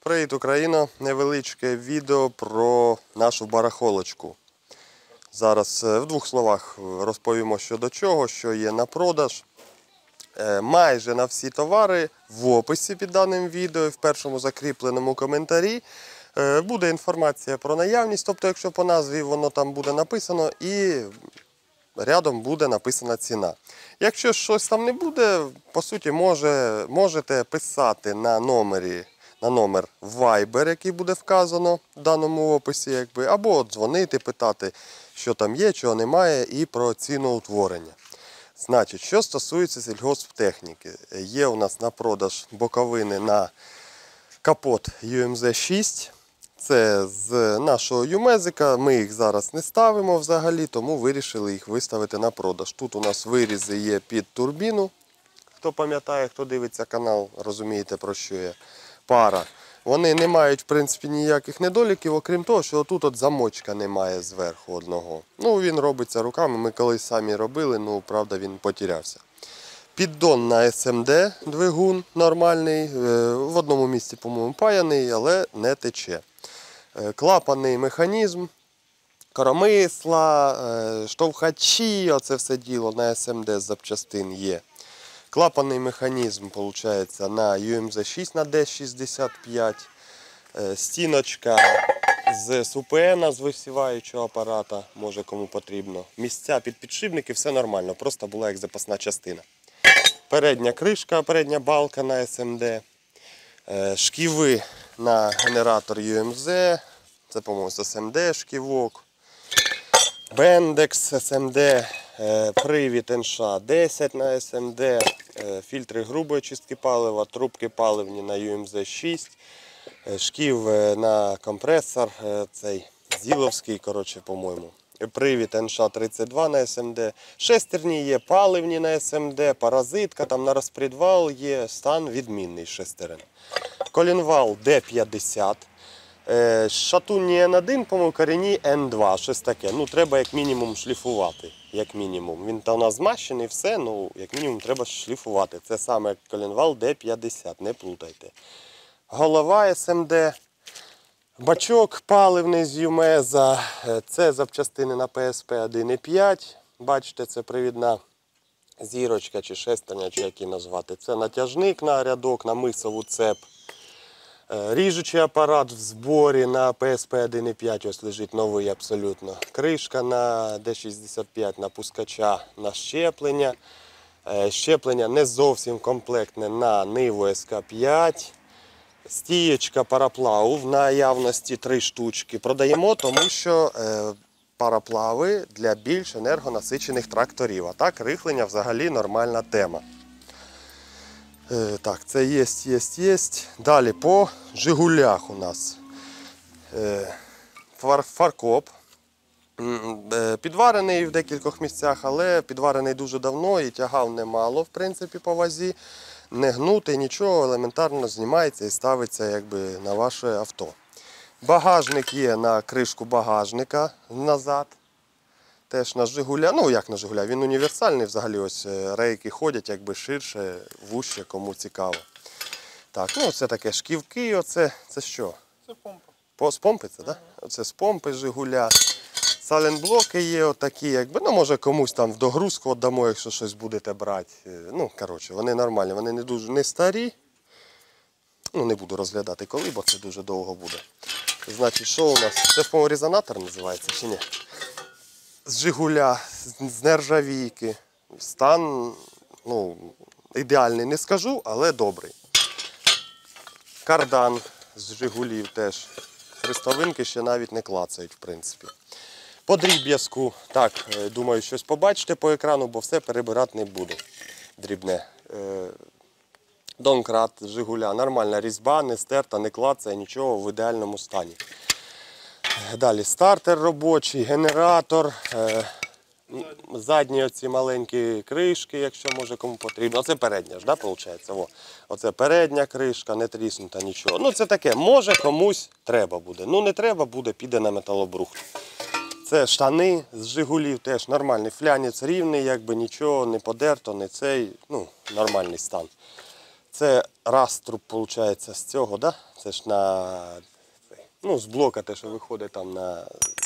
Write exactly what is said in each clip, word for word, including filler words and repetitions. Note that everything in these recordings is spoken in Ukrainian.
Привіт, Україна! Невеличке відео про нашу барахолочку. Зараз в двох словах розповімо, що до чого, що є на продаж. Майже на всі товари в описі під даним відео, в першому закріпленому коментарі буде інформація про наявність. Тобто, якщо по назві воно там буде написано і рядом буде написана ціна. Якщо щось там не буде, по суті, може, можете писати на номері. На номер Viber, який буде вказано в даному описі, якби, або дзвонити, питати, що там є, чого немає, і про ціноутворення. Значить, що стосується сільгосптехніки, є у нас на продаж боковини на капот ю ем зет шість. Це з нашого Юмезика, ми їх зараз не ставимо взагалі, тому вирішили їх виставити на продаж. Тут у нас вирізи є під турбіну. Хто пам'ятає, хто дивиться канал, розумієте, про що я. Пара. Вони не мають, в принципі, ніяких недоліків, окрім того, що тут от замочка немає зверху одного. Ну, він робиться руками, ми колись самі робили, ну, правда, він потерявся. Піддон на ес ем де двигун нормальний, в одному місці, по-моєму, паяний, але не тече. Клапанний механізм, коромисла, штовхачі, оце все діло на ес ем де з запчастин є. Клапанний механізм, виходить, на ю ем зет шість на де шістдесят п'ять. Стіночка з ес у пе ен, з висіваючого апарата, може кому потрібно. Місця під підшипники, все нормально, просто була як запасна частина. Передня кришка, передня балка на ес ем де. Шківи на генератор ю ем зет, це, по-моєму, з ес ем де шківок. Бендекс ес ем де. Привід ен ша десять на ес ем де, фільтри грубої чистки палива, трубки паливні на ю ем зет шість, шків на компресор, цей зіловський, коротше, по-моєму. Привід ен ша тридцять два на ес ем де, шестерні є паливні на ес ем де, паразитка, там на розпредвал є, стан відмінний шестерен. Колінвал де п'ятдесят. Шатунні ен один, по-моєму, корінні ен два, щось таке. Ну, треба як мінімум шліфувати, як мінімум. Він там у нас змащений, все, ну, як мінімум треба шліфувати. Це саме як колінвал де п'ятдесят, не плутайте. Голова ес ем де, бачок паливний з Юмеза, це запчастини на пе ес пе один і п'ять. Бачите, це привідна зірочка чи шестерня, чи як її назвати. Це натяжник на рядок, на мисову цеп. Ріжучий апарат в зборі на пе ес пе один і п'ять, ось лежить новий абсолютно. Кришка на де шістдесят п'ять на пускача на щеплення. Щеплення не зовсім комплектне на Ниву ес ка п'ять. Стієчка параплаву в наявності три штучки. Продаємо, тому що параплави для більш енергонасичених тракторів. А так, рихлення взагалі нормальна тема. Так, це є, є, є. Далі по Жигулях у нас Фар, фаркоп. Підварений в декількох місцях, але підварений дуже давно і тягав немало, в принципі, по вазі. Не гнутий, нічого, елементарно знімається і ставиться якби на ваше авто. Багажник є на кришку багажника назад. Теж на Жигуля, ну як на Жигуля, він універсальний, взагалі ось рейки ходять якби ширше, вужче, кому цікаво. Так, ну це таке шківки, оце, це що? Це помпа. По, з помпи це, так? Ага. Оце з помпи Жигуля. Саленблоки є отакі, якби, ну може комусь там в догрузку віддамо, якщо щось будете брати. Ну, коротше, вони нормальні, вони не дуже, не старі. Ну, не буду розглядати коли, бо це дуже довго буде. Значить, що у нас? Це, по-моєму, резонатор називається, чи ні? З Жигуля, з нержавійки. Стан, ну, ідеальний не скажу, але добрий. Кардан з Жигулів теж. Хрестовинки ще навіть не клацають, в принципі. По дріб'язку, так, думаю, щось побачите по екрану, бо все перебирати не буду. Дрібне. Донкрат з Жигуля. Нормальна різьба, не стерта, не клацає, нічого, в ідеальному стані. Далі стартер робочий, генератор, задні оці маленькі кришки, якщо може кому потрібно. Оце передня ж, да, виходить? О, оце передня кришка, не тріснута, нічого. Ну це таке, може комусь треба буде. Ну не треба буде, піде на металобрухт. Це штани з Жигулів, теж нормальний флянець рівний, якби нічого не подерто, не цей, ну нормальний стан. Це раструб, виходить, з цього, да? Це ж на, ну, з блока те, що виходить там на,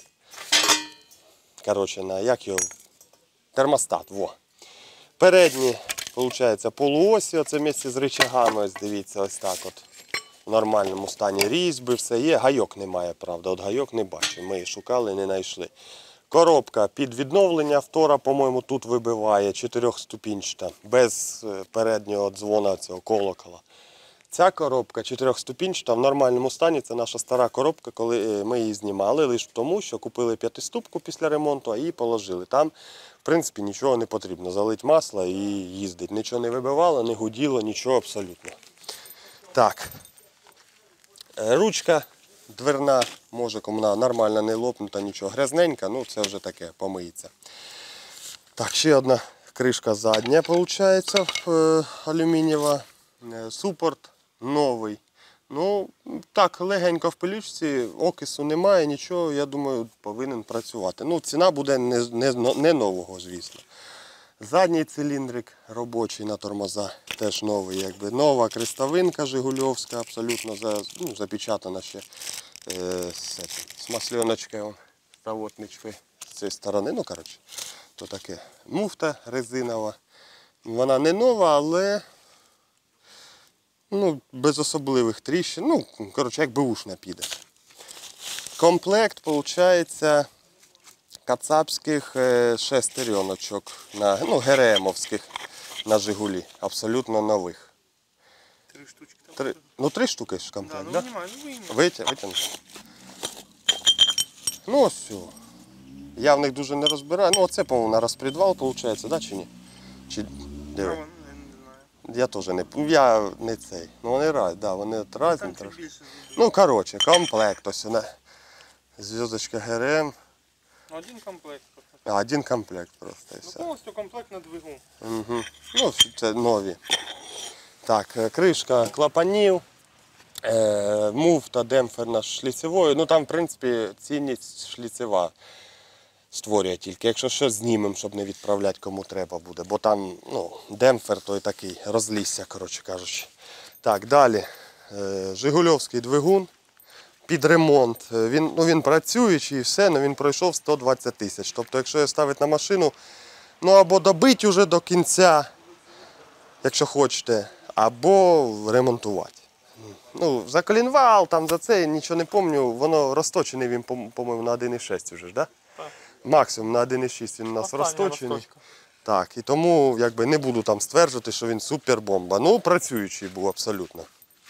коротше, на, як його, термостат, во. Передні, виходить, полуосі, оце місце з рычагами, ось дивіться, ось так от. В нормальному стані різьби, все є. Гайок немає, правда, от гайок не бачу, ми шукали, не знайшли. Коробка під відновлення, втора, по-моєму, тут вибиває, чотирьохступінчата, без переднього дзвона цього колокола. Ця коробка чотирьохступінчата в нормальному стані, це наша стара коробка, коли ми її знімали, лише тому, що купили п'ятиступку після ремонту, а її положили. Там, в принципі, нічого не потрібно, залить масло і їздить. Нічого не вибивало, не гуділо, нічого абсолютно. Так, ручка дверна, може вона нормально не лопнута, нічого, грязненька, ну це вже таке, помиється. Так, ще одна кришка задня, виходить, алюмінієва, супорт новий. Ну, так, легенько в пилючці, окису немає, нічого, я думаю, повинен працювати. Ну, ціна буде не, не, не нового, звісно. Задній циліндрик робочий на тормоза, теж новий, якби нова крестовинка жигульовська, абсолютно за, ну, запечатана ще е, з, з масльоночкою, заводничкою з цієї сторони. Ну, коротше, то таке. Муфта резинова. Вона не нова, але ну, без особливих тріщин. Ну, коротше, як беушна піде. Комплект, виходить, кацапських шестереночок, на, ну, ГРМовських на Жигулі, абсолютно нових. Три штучки там. Три, ну, три штуки ж комплект, Да, да? ну, внимай, ну, вийми. Витя, витягну. Ну, ось все. Я в них дуже не розбираю. Ну, оце, по-моєму, на розпредвал, виходить, да, чи ні? Чи, диви. Право, ну, я не знаю. Я теж не, я не цей. Ну, вони разні, да, вони от разні Там чуть трошки. більше. Ну, коротше, комплект ось вона. Зв'язочка ГРМ. Ну, один комплект. просто. А, один комплект просто і Ну, все. повністю комплект на двигун. Угу. Ну, це нові. Так, е, кришка клапанів, е, муфта демпферна шліцевою. Ну там, в принципі, цінність шліцева створює тільки. Якщо щось знімемо, щоб не відправляти кому треба буде. Бо там, ну, демпфер той такий, розлісся, коротше кажучи. Так, далі. Е, Жигульовський двигун. Під ремонт. Він, ну, він працюючий і все, але він пройшов сто двадцять тисяч. Тобто, якщо його ставити на машину, ну або добити вже до кінця, якщо хочете, або ремонтувати. Ну, за колінвал, там за це, нічого не пам'ятаю, воно розточений він, по-моєму, на один і шість вже ж, да? Так. Максимум на один і шість він у нас Остання розточений. розточка. Так, і тому якби, не буду там стверджувати, що він супербомба. Ну, працюючий був абсолютно.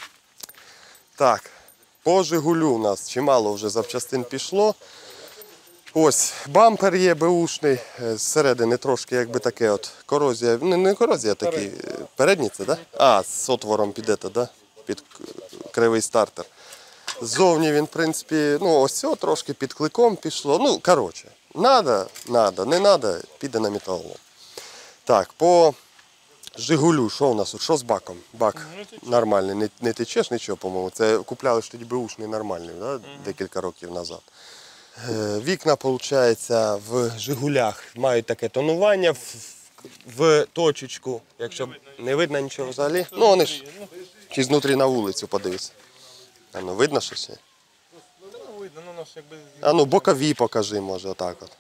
Так, по Жигулю у нас чимало вже запчастин пішло. Ось, бампер є беушний, зсередини трошки якби таке от корозія, не, не корозія, такі, передній це, да? А, з отвором під це, да? Під кривий стартер. Ззовні він, в принципі, ну ось цього трошки під кликом пішло. Ну, коротше, надо, надо, не надо, піде на металолом. Так, по Жигулю, що у нас? Що з баком? Бак нормальний, не, не течеш нічого, по-моєму. Це купляли ж тоді беушний нормальний, да? Декілька років назад. Вікна, виходить, в Жигулях мають таке тонування в, в точечку, якщо не видно нічого взагалі. Ну, вони ж, чи знутрі на вулицю подивися. А ну, видно щось? Ну, видно, ну, наш якби... А ну, бокові покажи, може, отак от.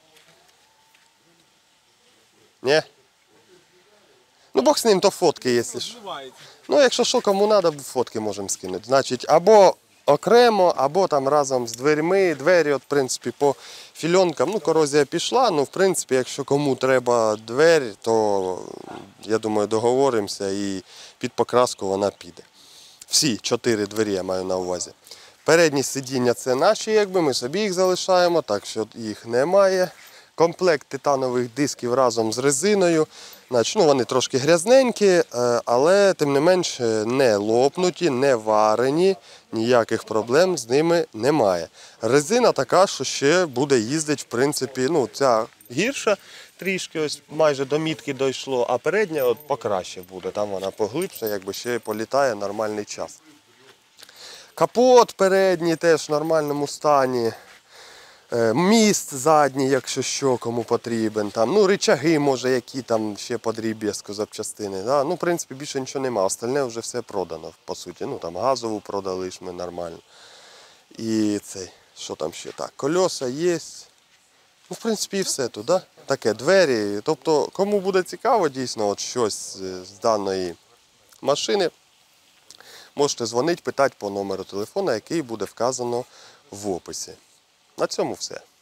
Ні? Ну, бог з ним, то фотки, якщо що. Збивається. Ну, якщо що, кому треба, фотки можемо скинути. Значить, або окремо, або там разом з дверьми, двері, от, в принципі, по фільонкам, ну, корозія пішла, ну, в принципі, якщо кому треба двері, то, я думаю, договоримося і під покраску вона піде. Всі чотири двері я маю на увазі. Передні сидіння це наші, якби, ми собі їх залишаємо, так що їх немає. Комплект титанових дисків разом з резиною. Значить, ну, вони трошки грязненькі, але тим не менш не лопнуті, не варені, ніяких проблем з ними немає. Резина така, що ще буде їздити, в принципі, ну, ця гірша трішки, ось майже до мітки дійшло, а передня от покраще буде, там вона поглибше, якби ще політає нормальний час. Капот передній теж в нормальному стані. Е, Міст задній, якщо що, кому потрібен. Там, ну, ричаги, може, які там ще по дріб'язку запчастини. Да? Ну, в принципі, більше нічого нема. Остальне вже все продано, по суті. Ну, там газову продали ж ми нормально. І цей, що там ще? Так, кольоса є. Ну, в принципі, і все тут, да? Таке, двері. Тобто, кому буде цікаво дійсно от щось з даної машини, можете дзвонити, питати по номеру телефона, який буде вказано в описі. На цьому все.